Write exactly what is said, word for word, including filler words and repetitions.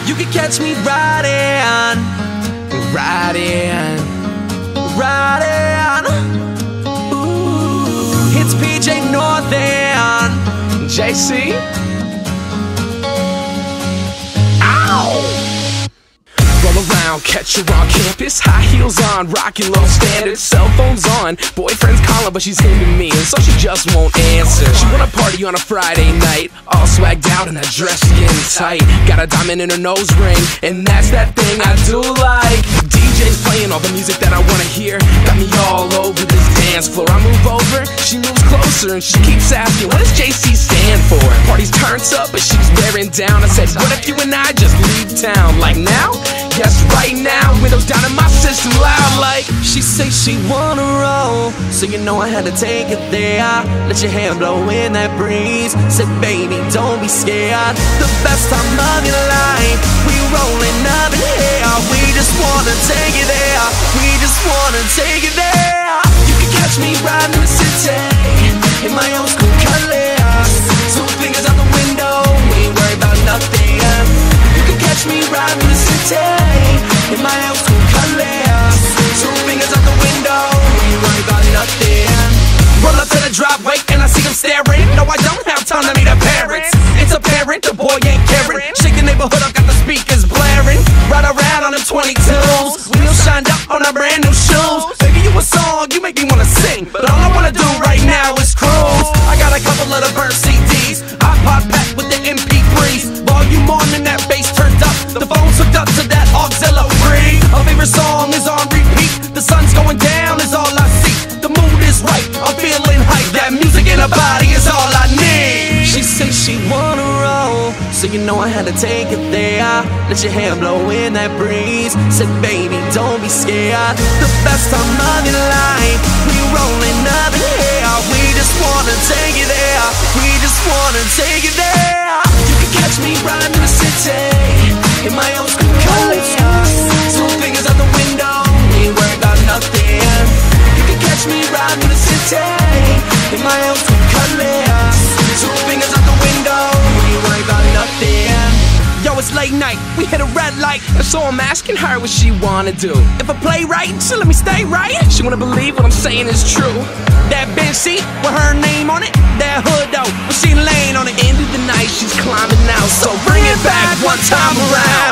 You can catch me riding, riding, riding. Ooh, it's P J North and Jacey. Ow! Roll around, catch her on campus, high heels on, rockin' low standards, cell phones on. Boyfriend's calling, but she's hitting me, and so she just won't answer. She wanna party on a Friday night, all swagged out and that dress getting tight. Got a diamond in her nose ring, and that's that thing I do like. D J's playing all the music that I wanna hear, got me all over this dance floor. I move over, she moves closer, and she keeps asking, what does J C stand for? Party's turned up, but she's wearing down. I said, what if you and I just leave town? Like now? Yes, right now, windows down in my system loud like. She say she wanna roll, so you know I had to take it there. Let your hair blow in that breeze. Said baby, don't be scared. The best time of your life, we rolling up in here. We just wanna take it there. We just wanna take it there. You can catch me riding in the city in my old school colors. Two fingers out the window, we ain't worried about nothing. You can catch me riding in the city in my old school colors. Two fingers out the window, we ain't worried about nothing. Roll up to the driveway and I see them staring. No, I don't have time to meet the parents. It's apparent the boy ain't caring. Shake the neighborhood up, got the speakers blaring. Ride around on them twenty-twos, wheels shined up on our brand new shoes. Baby, you a song, you make me wanna sing, but all I wanna do right now is cruise. I got a couple of the burnt C Ds, iPod packed with the M P threes. Volume on and that bass turned up, the phone's hooked up to that auxiliary. Our favorite song is on repeat, the sun's going down is all I see. The mood is right, I'm feeling hype, that music in her body is all I need. She says she wanna roll, so you know I had to take it there. Let your hair blow in that breeze. Said baby, don't be scared. The best time of your life, we rolling up in here. We just wanna take it there. We just wanna take it there. You can catch me riding in the city in my old school colors. Two fingers out the window, we ain't worried about nothing. You can catch me riding in the city in my old school colors. Two fingers out the window, we ain't worried about nothing. Yo, it's late night, we hit a red light, and so I'm asking her what she wanna do. If I play right, she let me stay right. She wanna believe what I'm saying is true. That bench seat with her name on it, that hood though, but she laying on it. End of the night, she's climbing out, so bring it back one time around.